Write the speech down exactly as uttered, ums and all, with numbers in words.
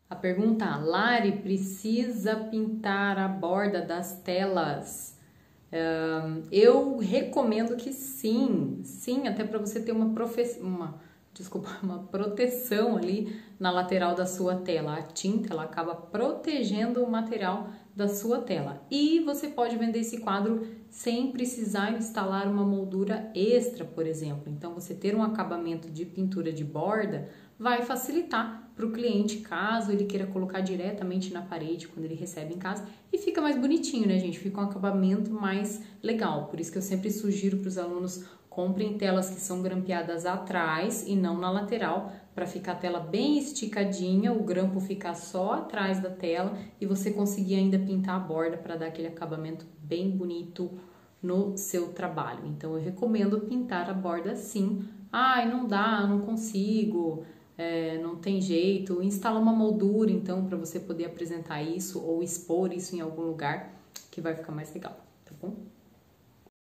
A pergunta, Lari, precisa pintar a borda das telas? Um, eu recomendo que sim, sim, até para você ter uma, profe... uma, desculpa, uma proteção ali na lateral da sua tela. A tinta, ela acaba protegendo o material da sua tela. E você pode vender esse quadro sem precisar instalar uma moldura extra, por exemplo. Então, você ter um acabamento de pintura de borda vai facilitar para o cliente, caso ele queira colocar diretamente na parede quando ele recebe em casa, e fica mais bonitinho, né, gente? Fica um acabamento mais legal. Por isso que eu sempre sugiro para os alunos: comprem telas que são grampeadas atrás e não na lateral, para ficar a tela bem esticadinha, o grampo ficar só atrás da tela e você conseguir ainda pintar a borda para dar aquele acabamento bem bonito no seu trabalho. Então, eu recomendo pintar a borda sim. Ai, não dá, não consigo, é, não tem jeito. Instala uma moldura, então, para você poder apresentar isso ou expor isso em algum lugar, que vai ficar mais legal, tá bom?